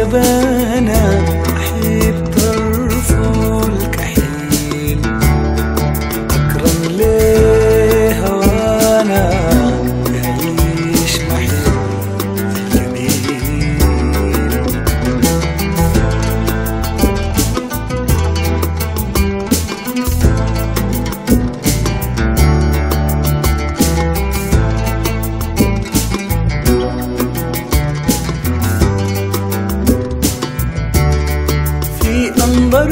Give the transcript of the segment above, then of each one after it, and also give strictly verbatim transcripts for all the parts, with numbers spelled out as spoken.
سبانا أحب طرف الكحيل أكرم ليه هوانا يعيش محيط جميل. أنظر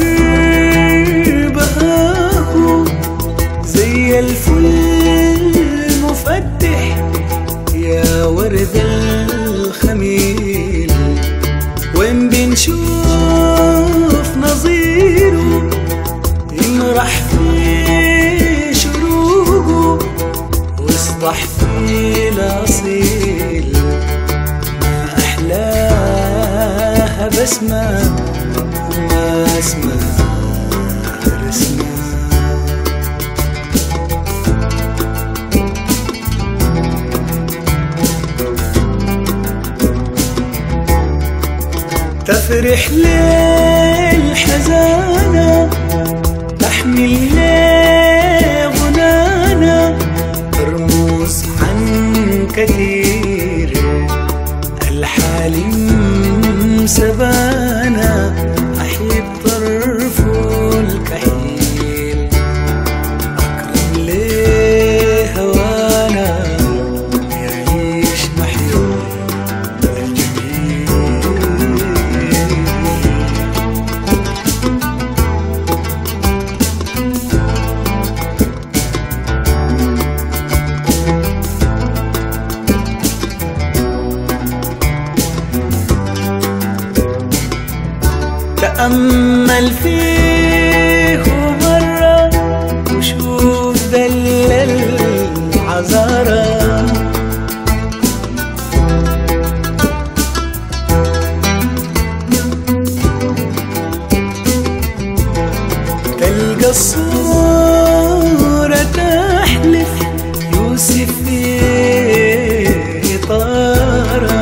بهاه زي الفل مفتح يا ورد الخميل، وين بنشوف نظيره يمرح في شروقه ويصبح في الأصيل. ما أحلاها بسمة ما اسمع رسمة. تفرح للحزانة تحمل لي غنانا ترمز عن كثير الحالم سبانا أحب طرف الكحيل أكرم ليه هوانا يعيش محيط الجميل. تأمل فيه مرة وشوف دل العذارى تلقى الصورة تحلف يوسف في إطارة.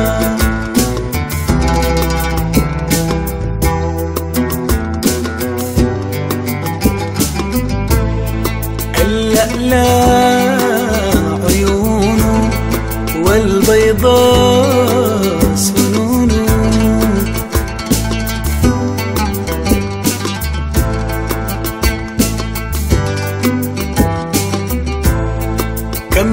اللألاء عيونه والبيضاء سنونه كم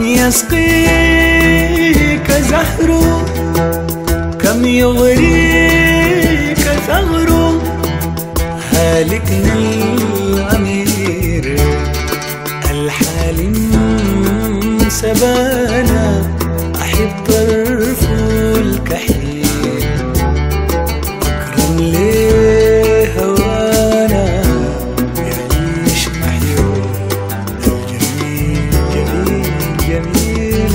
يسقيك زهره كم يغريك ثغره هالكنا الأمير الحالم سبانا أحب طرف الكحيل أكرم ليه هوانا يعيش محيط الجميل جميل جميل.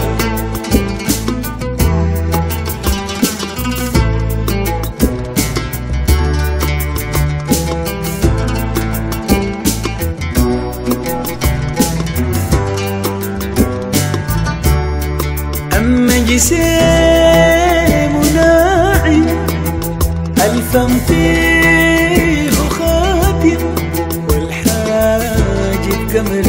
أما جسيم ناعم الفم فيه خاتم والحاجب قمر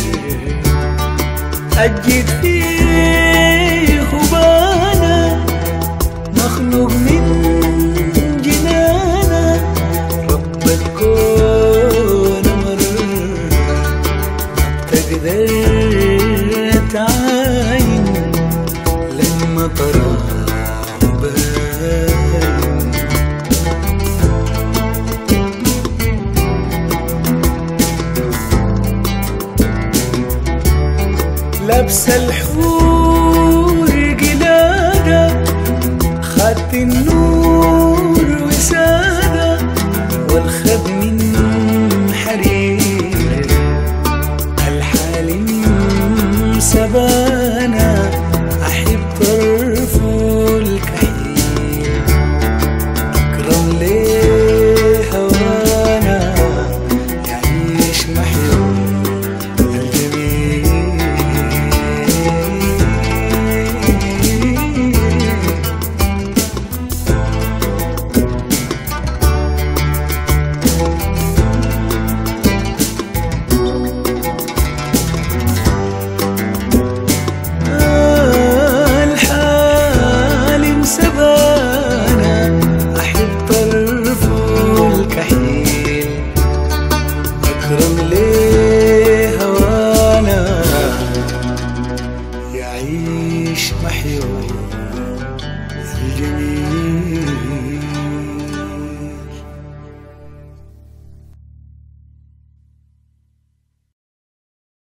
أجد فيه بانا مخلوق من جنانا رب الكون أمر تقدر تعاين لما طرى لبس الحور قلادة خدت النور وسادة والخد من حرير الحالم سبانا أحب طرف الكحيل أكرم ليه هوانا يعيش محيط الجميل. حيوان